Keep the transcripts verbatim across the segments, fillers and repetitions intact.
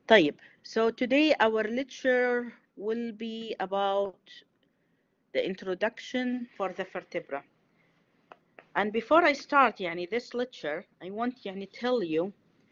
طيب, so today our lecture will be about the introduction for the vertebra. And before I start يعني this lecture, I want يعني tell you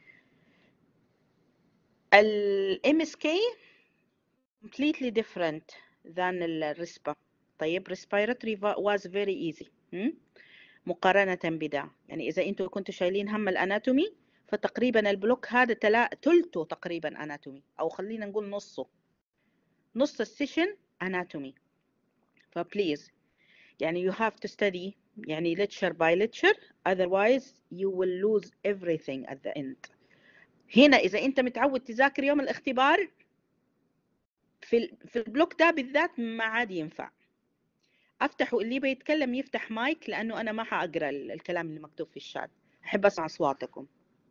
ال M S K completely different than ال RISPA. طيب, respiratory was very easy hmm? مقارنة بدا. يعني إذا أنتوا كنتوا شايلين هم الأناتومي فتقريبا البلوك هذا تلا تلته تقريبا أناتومي، أو خلينا نقول نصه، نص السيشن أناتومي. فبليز يعني you have to study يعني lecture by lecture, otherwise you will lose everything at the end. هنا إذا أنت متعود تذاكر يوم الاختبار في في البلوك ده بالذات ما عاد ينفع. افتحوا اللي بيتكلم يفتح مايك، لانه انا ما حاقرا الكلام اللي مكتوب في الشات، احب اسمع اصواتكم.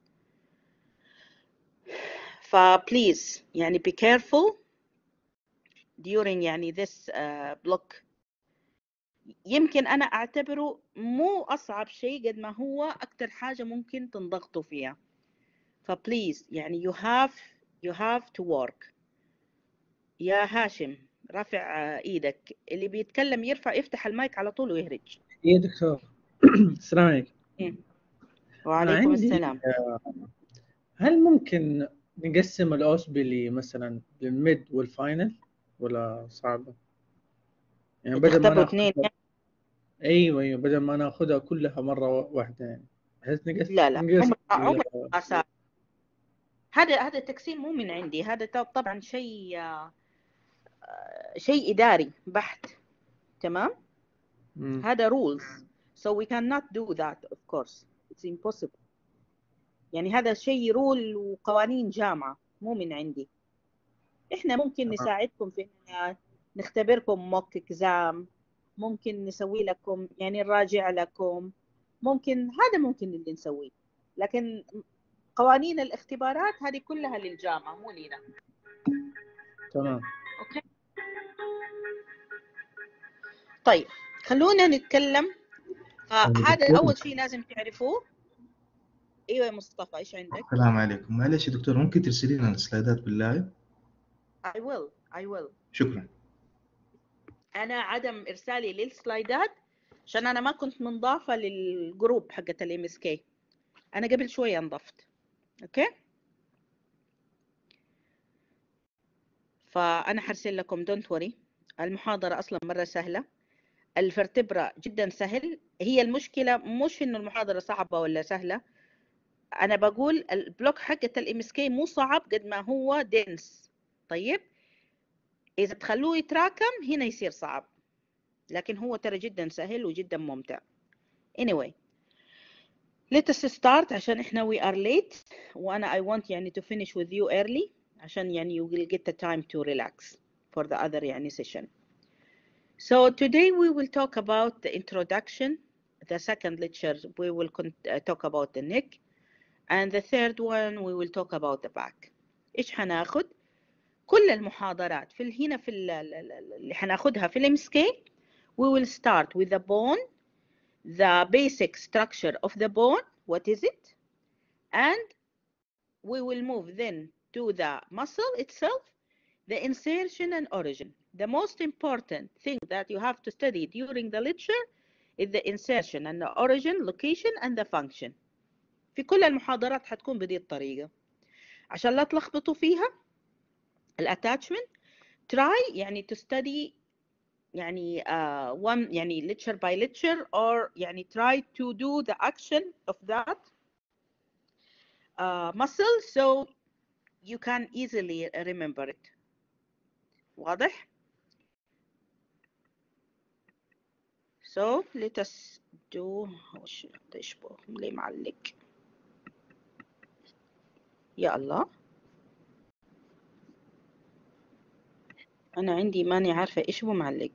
فبليز يعني be careful during يعني this uh, block. يمكن انا اعتبره مو اصعب شيء قد ما هو اكتر حاجه ممكن تنضغطوا فيها. فبليز يعني you have you have to work. يا هاشم رافع ايدك، اللي بيتكلم يرفع يفتح المايك على طول ويهرج. يا دكتور. السلام عليكم. وعليكم عندي السلام. هل ممكن نقسم الأوسبلي مثلا للميد والفاينل ولا صعبة؟ يعني بدل ما تختبروا ناخذ اثنين؟ ايوه ايوه بدل ما ناخذها كلها مرة واحدة، يعني بحيث نقسم لا لا نقسم عمر عمر أساس. هذا هذا التقسيم مو من عندي، هذا طبعا شيء شيء إداري بحت. تمام. مم. هذا rules, so we cannot do that of course, it's impossible. يعني هذا شيء رول وقوانين جامعة مو من عندي. إحنا ممكن نساعدكم في إن نختبركم موك إكزام، ممكن نسوي لكم يعني نراجع لكم، ممكن هذا ممكن اللي نسويه، لكن قوانين الاختبارات هذه كلها للجامعة مو لينا. تمام. اوكي طيب خلونا نتكلم. فهذا اول شيء لازم تعرفوه. ايوه يا مصطفى ايش عندك؟ السلام عليكم. معلش يا دكتور ممكن ترسلي لنا السلايدات بالله؟ I will I will. شكرا. انا عدم ارسالي للسلايدات عشان انا ما كنت منضافه للجروب حقت الام اس كي، انا قبل شويه انضفت. اوكي فانا حرسل لكم دونت وري. المحاضره اصلا مره سهله، الفرتبرا جدا سهل. هي المشكله مش انه المحاضره صعبه ولا سهله، انا بقول البلوك حقت الام اس كي مو صعب قد ما هو دنس. طيب اذا تخلوه يتراكم هنا يصير صعب، لكن هو ترى جدا سهل وجدا ممتع. anyway let us start عشان احنا we are late وانا I want يعني to finish with you early عشان يعني you will get the time to relax for the other يعني session. So today we will talk about the introduction. The second lecture we will talk about the neck, and the third one we will talk about the back. ايش حناخد؟ كل المحاضرات في هنا في اللي حناخدها في الام اس كي we will start with the bone, the basic structure of the bone, what is it, and we will move then to the muscle itself, the insertion and origin. The most important thing that you have to study during the lecture is the insertion and the origin, location and the function. في كل المحاضرات حتكون بهذه الطريقة عشان لا تلخبطوا فيها. الاتاتشمنت try يعني to study يعني uh, one يعني lecture by lecture, or يعني try to do the action of that uh, muscle so you can easily remember it. واضح؟ So let us do وش تشبه ليه معلق يا الله. أنا عندي ماني عارفة إيش هو معلق.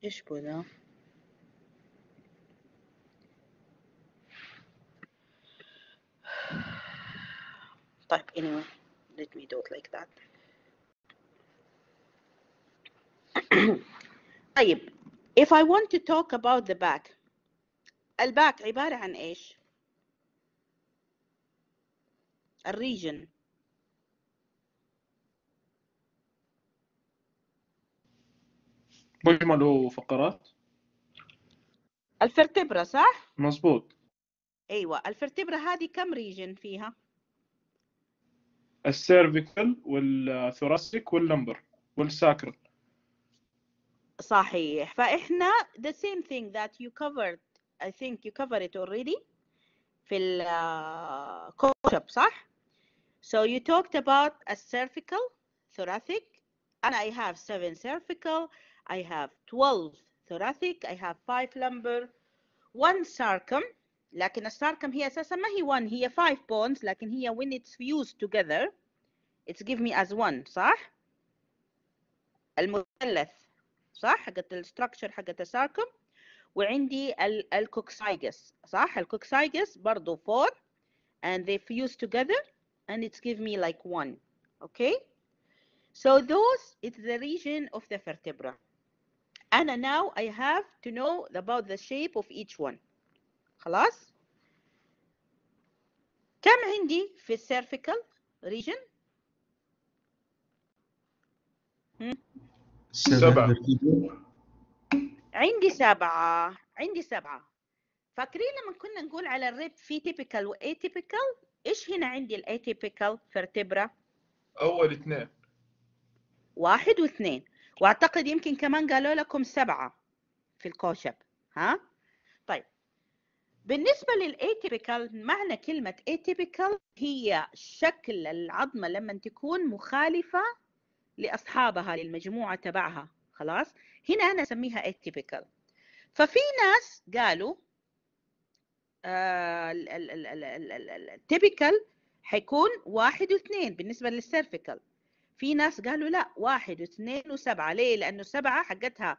ايش بو ذا؟ طيب anyway let me do it like that. طيب if I want to talk about the back، الباك عبارة عن ايش؟ الريجن. مجمل فقرات. الفرتبرا صح؟ مظبوط. ايوه الفرتبرا هذه كم ريجن فيها؟ السيرفيكال والثوراسيك واللمبر والساكرال. صحيح. فاحنا the same thing that you covered I think you covered it already في ال COSHAP صح؟ So you talked about a cervical, thoracic, and I have seven cervical, I have twelve thoracic, I have five lumbar, one sarcum. لكن الساركم هي أساسا ما هي one، هي five bones، لكن هي when it's fused together it's give me as one صح؟ المثلث صح؟ حقت الستراكشر حقت الساركم. وعندي الكوكسايجس صح؟ الكوكسايجس برضو four and they fuse together and it's give me like one. Okay, so those is the region of the vertebra. And now I have to know about the shape of each one. خلاص؟ كم عندي في cervical region؟ سبعة. عندي سبعة. عندي سبعة. فاكرين لما كنا نقول على الريب في typical و atypical؟ ايش هنا عندي ال atypical vertebra؟ أول اثنين. واحد واثنين، واعتقد يمكن كمان قالوا لكم سبعة في الكوشب. ها؟ طيب بالنسبة للاتيبيكال، معنى كلمة اتيبيكال هي شكل العظمة لما تكون مخالفة لأصحابها للمجموعة تبعها. خلاص؟ هنا أنا أسميها اتيبيكال. ففي ناس قالوا التيبيكال حيكون واحد واثنين بالنسبة للسيرفيكال. في ناس قالوا لا، واحد واثنين وسبعة. ليه؟ لأنه سبعة حقتها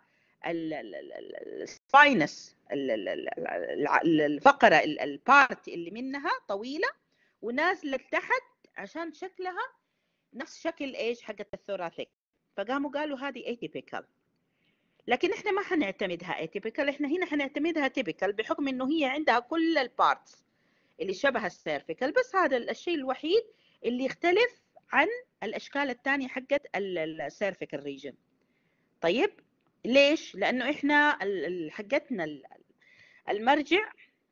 السباينس، الفقرة البارت اللي منها طويلة ونازلة تحت عشان شكلها نفس شكل ايش حقت الثوراثيك، فقاموا قالوا هذه atypical. لكن احنا ما حنعتمدها atypical، احنا هنا حنعتمدها typical بحكم انه هي عندها كل البارتس اللي شبه السيرفيكال، بس هذا الشيء الوحيد اللي يختلف عن الاشكال الثانيه حقت السيرفيكال ريجن. طيب ليش؟ لانه احنا حقتنا المرجع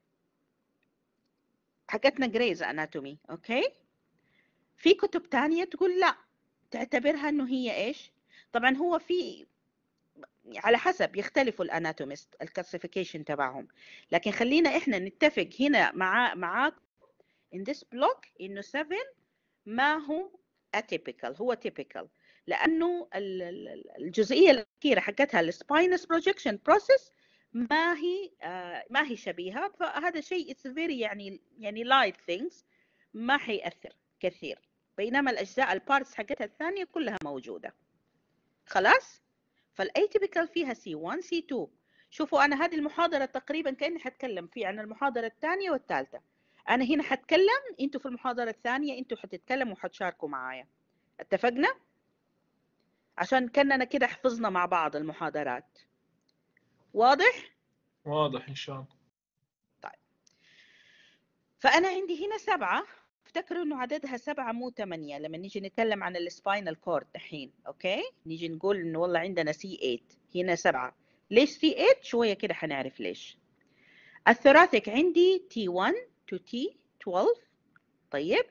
حقتنا جريز اناتومي. اوكي، في كتب ثانيه تقول لا، تعتبرها انه هي ايش. طبعا هو في على حسب يختلفوا الاناتوميست الكلاسيفيكيشن تبعهم، لكن خلينا احنا نتفق هنا مع معاك in this block انه سبعة ما هو atypical، هو typical، لانه الجزئيه الاخيره حقتها السباينس بروجكشن بروسيس ما هي ما هي شبيهه، فهذا شيء it's very يعني يعني light things ما حيأثر كثير، بينما الاجزاء البارتس حقتها الثانيه كلها موجوده. خلاص؟ فالايتيبيكال فيها سي واحد سي اثنين. شوفوا انا هذه المحاضره تقريبا كاني حتكلم فيه عن المحاضره الثانيه والثالثه. انا هنا حتكلم، انتوا في المحاضره الثانيه انتوا حتتكلموا وحتشاركوا معايا. اتفقنا؟ عشان كاننا كده حفظنا مع بعض المحاضرات. واضح؟ واضح إن شاء الله. طيب فانا عندي هنا سبعه، افتكروا انه عددها سبعه مو ثمانيه لما نيجي نتكلم عن السباينال كورد الحين. اوكي، نيجي نقول انه والله عندنا سي ثمانية، هنا سبعه. ليش سي ثمانية؟ شويه كده حنعرف ليش. الثوراثيك عندي تي واحد to تي اثنا عشر. طيب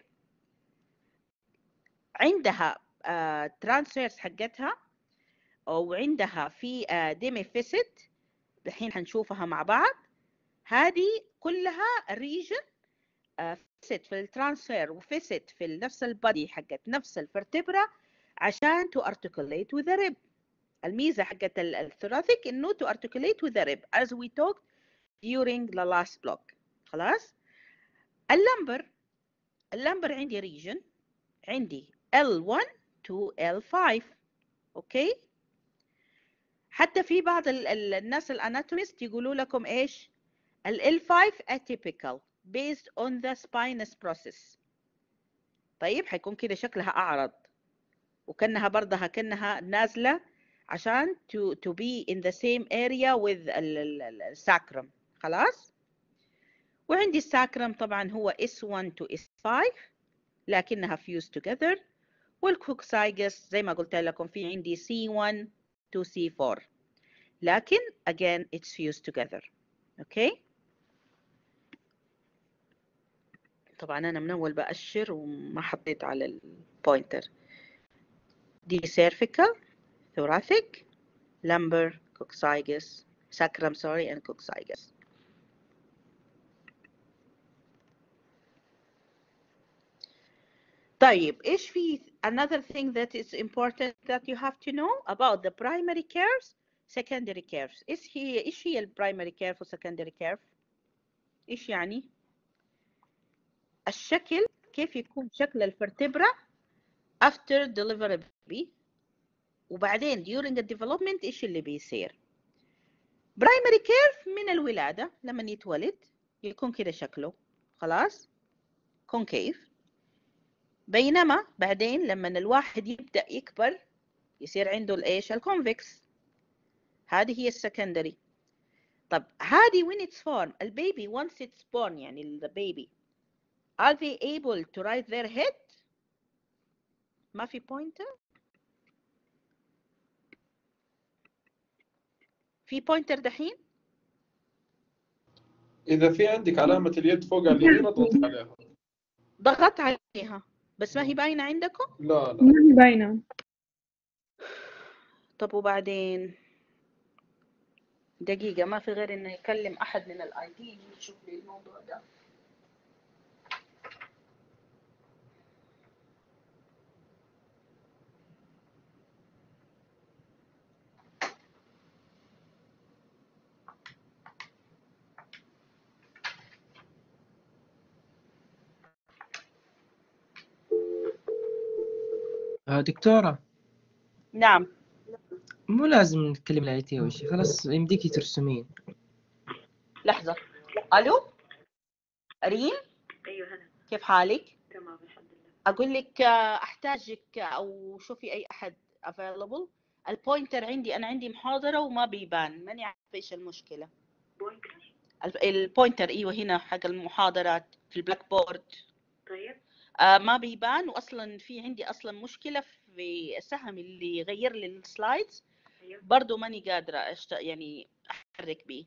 عندها ترانسفيرس uh, حقتها، وعندها في uh, ديمي فيسيت الحين حنشوفها مع بعض. هذه كلها ريجن uh, فيسيت في الترانسفير وفيسيت في نفس البادي حقت نفس الفرتبرا عشان تو ارتكوليت with the rib. الميزه حقت الثوراثيك انه تو ارتكوليت with the rib as we talked during the last block. خلاص؟ اللمبر، اللمبر عندي ريجن، عندي إل واحد to إل خمسة. اوكي، حتى في بعض ال ال الناس الاناتوميست يقولوا لكم ايش؟ ال إل فايف atypical based on the spinous process. طيب حيكون كده شكلها اعرض وكانها برضها كانها نازله عشان to to be in the same area with الساكرم. خلاص. وعندي الساكرم طبعا هو إس وان to إس فايف لكنها fused together. والكوكسايجس زي ما قلت لكم في عندي سي وان to سي فور لكن again it's fused together. اوكي. طبعا انا من اول بأشر وما حطيت على البوينتر. دي cervical, thoracic, lumbar, coccygis, sacrum sorry and coccygis. طيب ايش في another thing that is important that you have to know about the primary curves, secondary curves. ايش هي ايش هي البرايمري كيرف والسكندري كيرف؟ ايش يعني؟ الشكل كيف يكون شكل الفرتبرا after delivery وبعدين during the development ايش اللي بيصير؟ برايمري كيرف من الولادة لما يتولد يكون كده شكله خلاص كونكيف. بينما بعدين لما الواحد يبدأ يكبر يصير عنده الايش؟ الكونفكس. هذه هي السكندري. طب هذه when it's formed البيبي once it's born يعني the baby are they able to raise their head؟ ما في pointer؟ في pointer دحين؟ إذا في عندك علامة اليد فوق على اليمين اضغط عليها. ضغط عليها بس ما هي باينة عندكم؟ لا لا ما هي باينة. طب وبعدين دقيقة ما في غير إنه يكلم أحد من الآي تي يشوف لي الموضوع ده. آه، دكتورة نعم. مو لازم نتكلم الاي تي او شيء، خلاص يمديكي ترسمين. لحظة. ألو ريم؟ ايوه هلا. كيف حالك؟ تمام الحمد لله. أقول لك آه، أحتاجك أو شوفي أي أحد available. البوينتر عندي أنا عندي محاضرة وما بيبان ماني عارفة إيش المشكلة. بوينتر. الب- البوينتر أيوة هنا حق المحاضرات في البلاك بورد. طيب آه ما بيبان وأصلا في عندي أصلا مشكلة في السهم اللي يغير لي السلايدز ايوه. برضو ماني قادرة أشت... يعني أحرك بيه.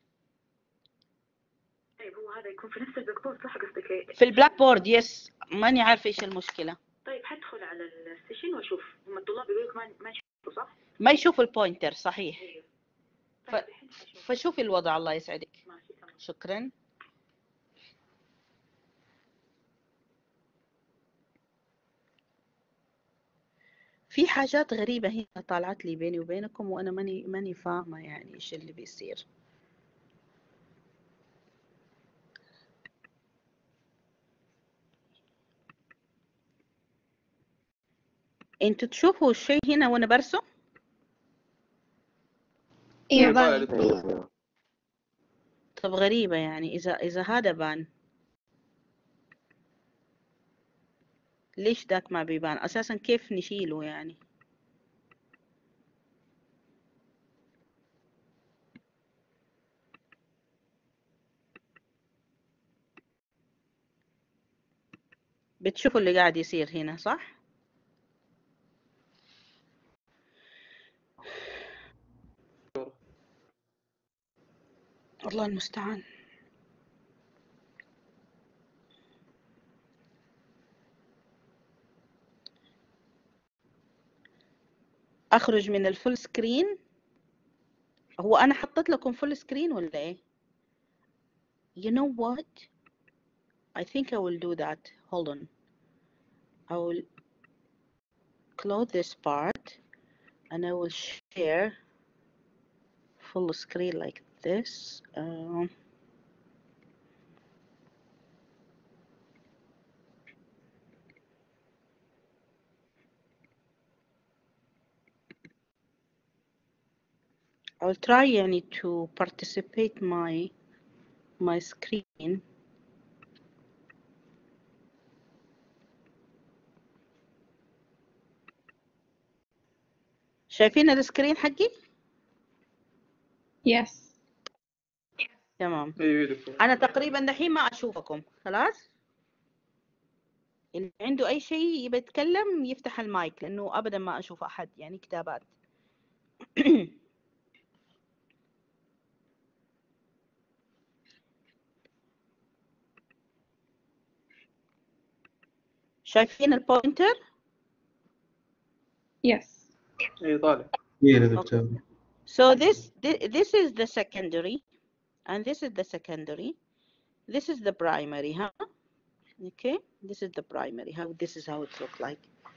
طيب هو هذا يكون في نفس البلاك بورد صح قصدك ايه؟ في البلاك بورد يس ماني عارفة إيش المشكلة. طيب حدخل على السيشن واشوف هم الطلاب يقولوا لك ما ما يشوفوا صح؟ ما يشوف البوينتر صحيح. ايوه. ف... طيب الحين حشوف. فشوفي الوضع الله يسعدك. ماشي تمام. شكرا. في حاجات غريبة هنا طالعت لي بيني وبينكم وأنا ماني ماني فاهمة يعني إيش اللي بيصير. انتوا تشوفوا الشيء هنا وأنا برسم؟ ايوه طالع باين. للدور. طب غريبة يعني إذا إذا هذا بان ليش ذاك ما بيبان أساسا؟ كيف نشيله يعني؟ بتشوفوا اللي قاعد يصير هنا صح؟ الله المستعان. أخرج من الفول سكرين. هو أنا حطيت لكم فول سكرين ولا إيه؟ You know what? I think I will do that. Hold on. I will close this part and I will share full screen like this. Um, I'll try يعني to participate my my screen. شايفين السكرين حقي؟ Yes. تمام. ايوه دكتور. أنا تقريبا دحين ما أشوفكم، خلاص؟ اللي عنده أي شيء يبي يتكلم يفتح المايك، لأنه أبدا ما أشوف أحد يعني كتابات. شايفين البوينتر؟ Yes. اي طالع. إيه يا دكتور. So this this is the secondary and this is the secondary. This is the primary, huh? Okay, this is the primary. How this is how it looks like.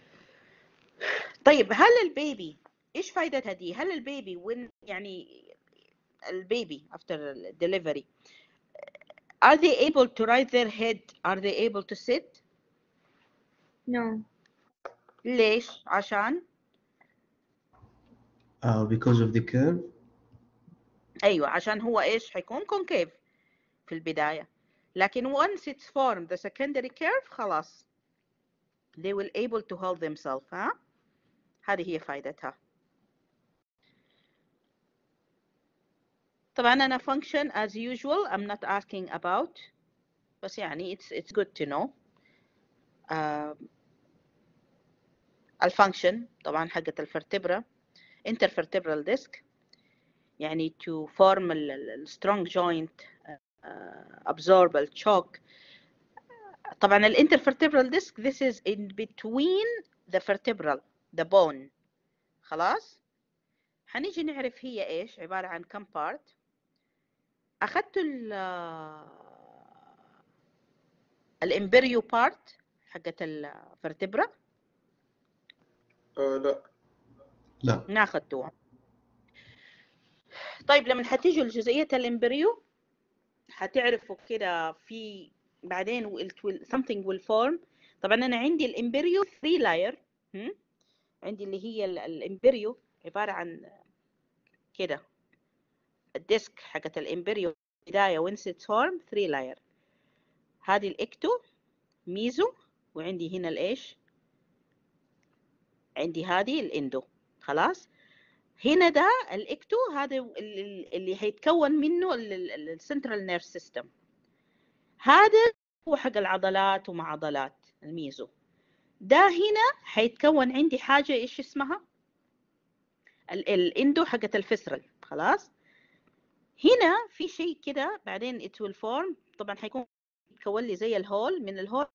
طيب هل البيبي ايش فائدتها دي؟ هل البيبي when يعني البيبي after delivery are they able to raise their head? Are they able to sit? No. ليش؟ عشان uh, because of the curve. ايوه عشان هو ايش حيكون concave في البداية، لكن once it's formed the secondary curve خلاص they will able to hold themselves. ها هذه هي فائدتها. طبعا أنا function as usual I'm not asking about، بس يعني it's it's good to know. uh, الفانكشن طبعا حقت الفرتبرا intervertebral disc يعني to form ال strong joint uh, absorbable choke. طبعا ال intervertebral disc this is in between the vertebral the bone. خلاص حنيجي نعرف هي ايش عبارة عن كم part. اخذت ال الامبريو بارت حقت الفرتبرا؟ آه لا. لا. ما اخذتوها. طيب لما حتيجوا لجزئية الامبريو حتعرفوا كده في بعدين will, will, something will form. طبعا انا عندي الامبريو three layer. هم؟ عندي اللي هي الامبريو عبارة عن كده الديسك حقت الامبريو بداية when it's form three layer. هذه الاكتو ميزو وعندي هنا الايش عندي هذه الاندو. خلاص هنا ده الاكتو هذا اللي هيتكون منه السنترال نيرف سيستم. هذا هو حق العضلات ومع عضلات الميزو. ده هنا هيتكون عندي حاجه ايش اسمها الاندو حقت الفسرل. خلاص هنا في شيء كده بعدين it will form. طبعا هيكون يتكون لي زي الهول من الهول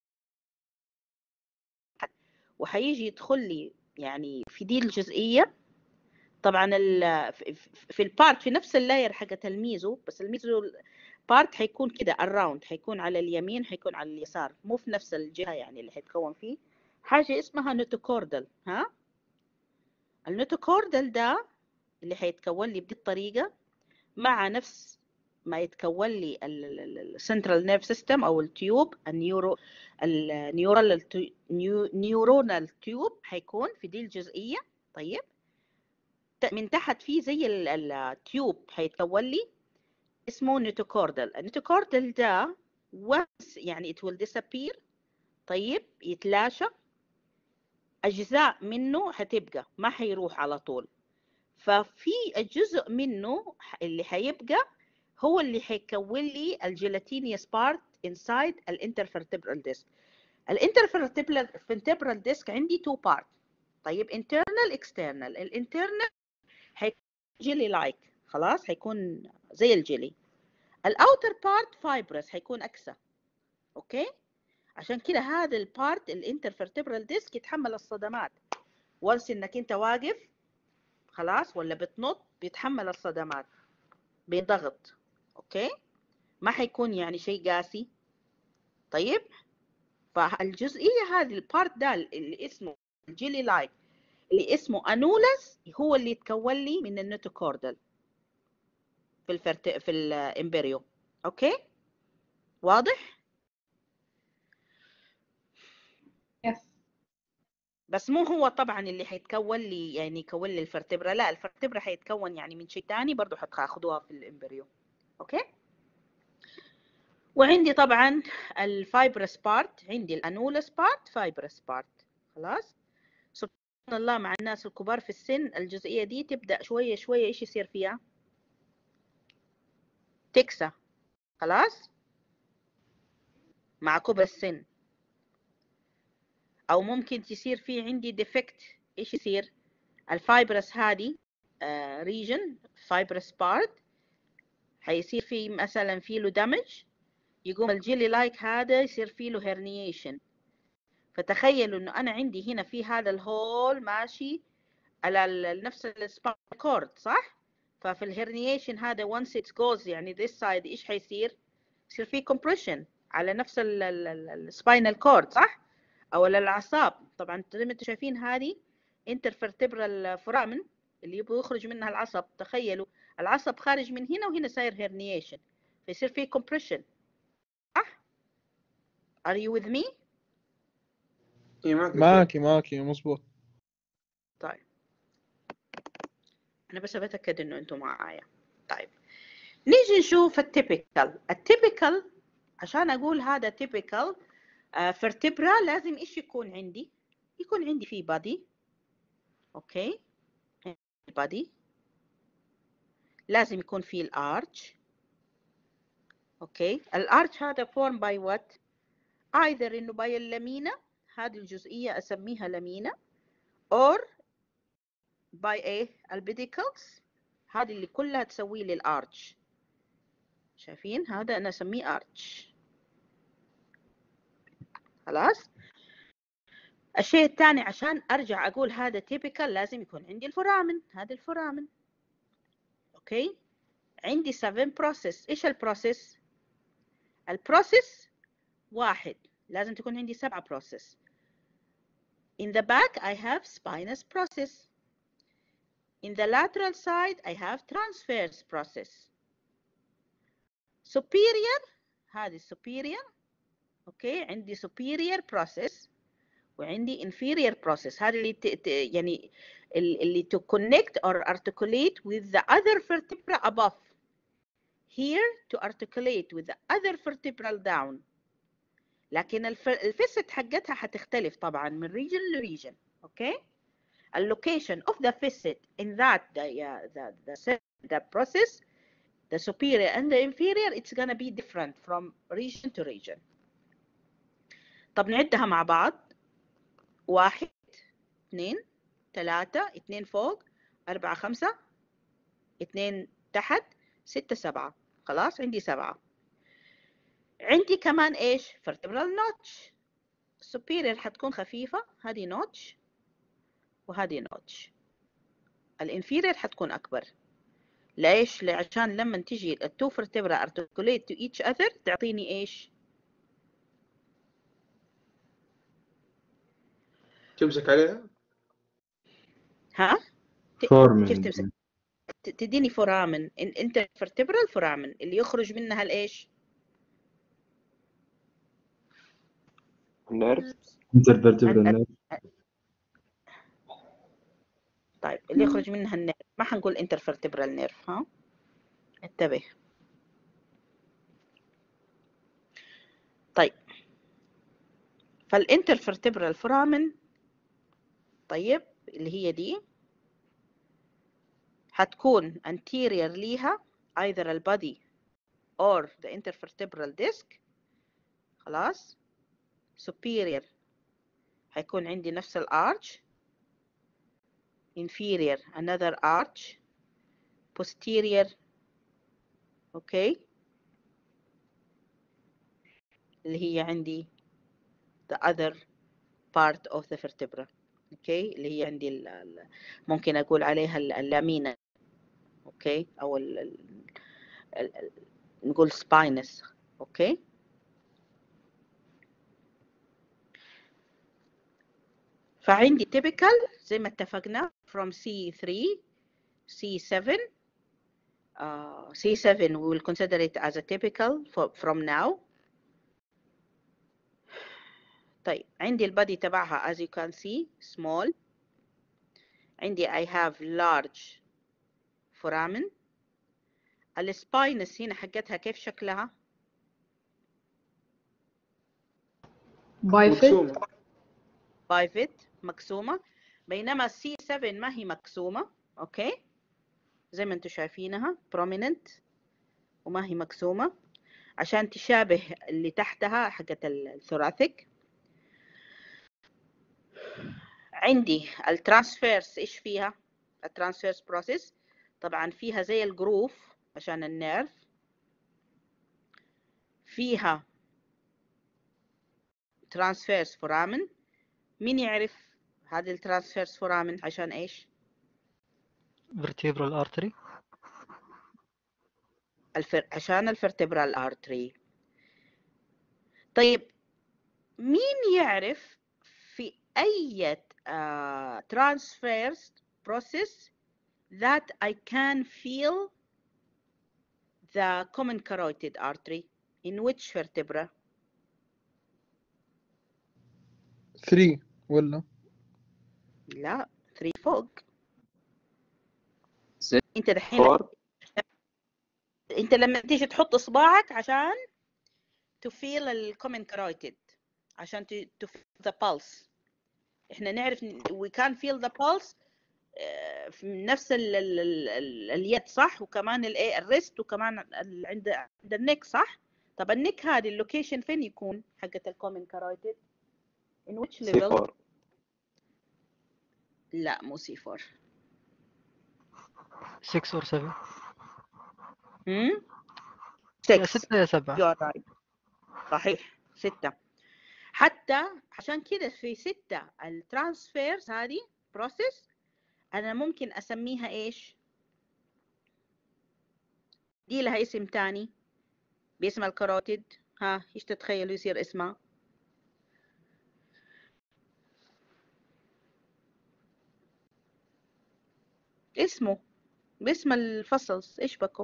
وحيجي يدخل لي يعني في دي الجزئيه. طبعا في البارت في نفس اللاير حقت الميزو بس الميزو بارت حيكون كده الراوند حيكون على اليمين حيكون على اليسار مو في نفس الجهه يعني اللي حيتكون فيه حاجه اسمها نوتوكوردل. ها النوتوكوردل ده اللي حيتكون لي بدي الطريقه مع نفس ما يتكون لي السنترال نيرف سيستم او التيوب النيورو النيورال نيورونال تيوب حيكون في دي الجزئيه. طيب من تحت فيه زي التيوب حيتكون لي اسمه نيتوكوردل. النيتوكوردل ده once يعني it will disappear. طيب يتلاشى أجزاء منه حتبقى ما حيروح على طول. ففي الجزء منه اللي حيبقى هو اللي حيكون لي الجيلاتينيوس بارت inside الانترفرتبرال ديسك. الانترفرتبرال ديسك عندي two part. طيب internal external. الانترنال حيكون جيلي لايك. خلاص حيكون زي الجيلي. الاوتر بارت فايبرس حيكون اكسى. اوكي عشان كده هذا البارت الانترفرتبرال ديسك يتحمل الصدمات. وانس انك انت واقف خلاص ولا بتنط بيتحمل الصدمات بضغط. اوكي ما حيكون يعني شيء قاسي. طيب فالجزئيه هذه البارت ده اللي اسمه الجيلي لايك اللي اسمه انولس هو اللي يتكون لي من النوتوكوردل في الفرت... في الامبريو. اوكي واضح؟ Yes. بس مو هو طبعا اللي حيتكون لي يعني يكون لي الفرتبرا، لا الفرتبرا حيتكون يعني من شيء ثاني برضه حتاخدوها في الامبريو. اوكي. وعندي طبعا الفايبرس بارت، عندي الانولس بارت فايبرس بارت. خلاص. سبحان الله مع الناس الكبار في السن الجزئيه دي تبدا شويه شويه ايش يصير فيها؟ تكسى. خلاص مع كبر السن. او ممكن تصير في عندي ديفكت، ايش يصير؟ الفايبرس هذه ريجن فايبرس بارت حيصير في مثلا في له دمج، يقوم الجيلي لايك هذا يصير في له هرنيشن. فتخيلوا انه انا عندي هنا في هذا الهول ماشي على نفس السباين كورد صح؟ ففي الهرنيشن هذا once it goes يعني this side ايش حيصير؟ يصير في compression على نفس السباينال كورد صح؟ او الاعصاب. طبعا زي ما انتم شايفين هذه intervertebral foramen اللي يبغى يخرج منها العصب. تخيلوا العصب خارج من هنا وهنا صاير هرنيشن فيصير في compression صح؟ Are you with me؟ اي معك معاكي معاكي مظبوط. طيب انا بس بتاكد انه انتم معايا. طيب نيجي نشوف التيبيكال. التيبيكال عشان اقول هذا تيبيكال فرتبرا لازم ايش يكون عندي؟ يكون عندي فيه بادي. اوكي بادي لازم يكون فيه الارش. اوكي الارش هذا form by what؟ either انه by اللامينا، هذه الجزئيه اسميها لامينا، or by ايه؟ البيديكلز، هذه اللي كلها تسوي لي الارش. شايفين هذا انا اسميه ارش. خلاص. الشيء الثاني عشان ارجع اقول هذا تيبيكال لازم يكون عندي الفورامن. هذا الفورامن. اوكي عندي سبعة بروسيس. ايش البروسيس؟ البروسيس واحد لازم تكون عندي سبعة بروسيس. In the back I have spinous process. In the lateral side I have transverse process. Superior هذه superior. اوكي عندي superior process وعندي inferior process. هذا اللي ت... ت... يعني اللي to connect or articulate with the other vertebra above. Here to articulate with the other vertebral down. لكن الف... الفيست حقتها حتختلف طبعا من region ل region. اوكي allocation of the facet in that the uh, the the, the process the superior and the inferior it's gonna be different from region to region. طب نعدها مع بعض. واحد اثنين ثلاثة اثنين فوق أربعة خمسة اثنين تحت ستة سبعة. خلاص عندي سبعة. عندي كمان ايش؟ vertebral notch. superior حتكون خفيفة هذه notch وهذه notch. الانفيرير حتكون أكبر. ليش؟ عشان لما تجي التو vertebra articulate to each other تعطيني ايش؟ تمسك عليها؟ ها؟ فورمن. كيف تمسك؟ تديني فورامن. انت vertebral فورامن اللي يخرج منها الايش؟ النيرف. انترفيرتبرال نيرف. طيب اللي يخرج منها النيرف ما حنقول intervertebral نيرف. ها انتبه. طيب فالانترفرتبرال فورامن طيب اللي هي دي حتكون anterior ليها either البادي or the intervertebral disc. خلاص. superior حيكون عندي نفس الارش. inferior another arch. posterior اوكي اللي هي عندي the other part of the vertebra. اوكي اللي هي عندي ال ال ممكن اقول عليها اللامينا. اوكي او ال ال ال نقول spinous. اوكي فعندي typical زي ما اتفقنا from C three C seven. uh, C seven we will consider it as a typical for, from now. طيب عندي البادي تبعها as you can see small. عندي I have large foramen. السباينس هنا حقتها كيف شكلها؟ بايفت. مقسومة. بايفت مقسومة، بينما سي سبعة ما هي مقسومة. اوكي زي ما انتم شايفينها prominent وما هي مقسومة عشان تشابه اللي تحتها حقت الثوراثيك. عندي الترانسفيرس ايش فيها؟ الترانسفيرس بروسيس طبعا فيها زي الجروف عشان النيرف، فيها ترانسفيرس فورامن. مين يعرف هذه الترانسفيرس فورامن عشان ايش؟ vertebral artery. الفر... عشان الفرتبرال ارتري. طيب مين يعرف في اي ترانسفيرس بروسيس that I can feel the common carotid artery in which vertebra؟ ثلاثة ولا لا ثلاثة فوق. ست انت دحين فور انت لما تيجي تحط اصبعك عشان to feel ال common carotid عشان to, to feel the pulse. احنا نعرف we can feel the pulse في نفس ال ال ال اليد صح، وكمان الايه الريست، وكمان عند عند النك صح. طب النك هذه اللوكيشن فين يكون حقت الكومن كاروتيد؟ in which سي level؟ فور لا مو سي فور. ستة or سبعة. هم يا ستة. ستة يا سبعة. you are right. صحيح ستة. حتى عشان كده في ستة الترانسفيرز هذه بروسيس أنا ممكن أسميها إيش؟ دي لها اسم تاني باسم الكاروتيد. ها إيش تتخيلوا يصير اسمها؟ اسمه باسم الفصل إيش بكم؟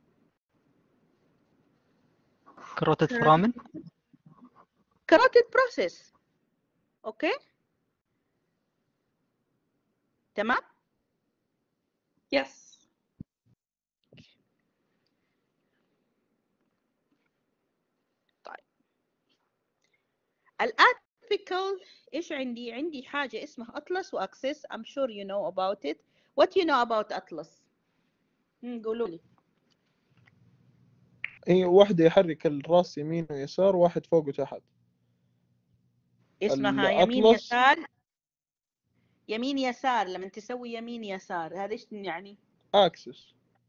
carotid foramen. كاروتيد بروسيس. أوكي؟ تمام؟ يس. الاتيبيكال ايش عندي؟ عندي حاجه اسمها اطلس واكسس. I'm sure you know about it. What you know about اطلس؟ امم قولوا لي. هي واحدة يحرك الراس يمين ويسار، واحد فوق وتحت. اسمها يمين الأطلس يسار. يمين يسار لما تسوي يمين يسار هذا ايش يعني؟ اكسس.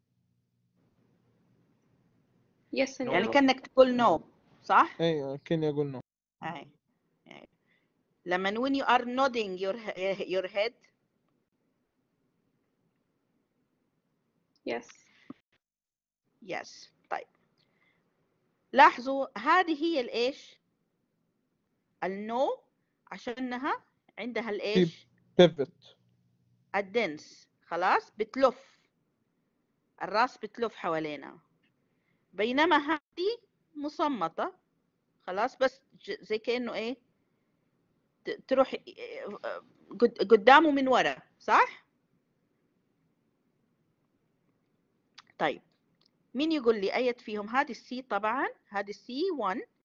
يس يعني كأنك تقول نو صح؟ ايوه كني اقول نو. هاي لما when you are nodding your your head. يس. يس. طيب لاحظوا هذه هي الايش؟ النو عشانها عندها الايش؟ بيفت. الدنس خلاص بتلف الراس بتلف حوالينا، بينما هذه مصمتة خلاص بس زي كأنه ايه تروح قدامه من ورا صح؟ طيب مين يقول لي أية فيهم؟ هذه السي طبعا، هذه سي واحد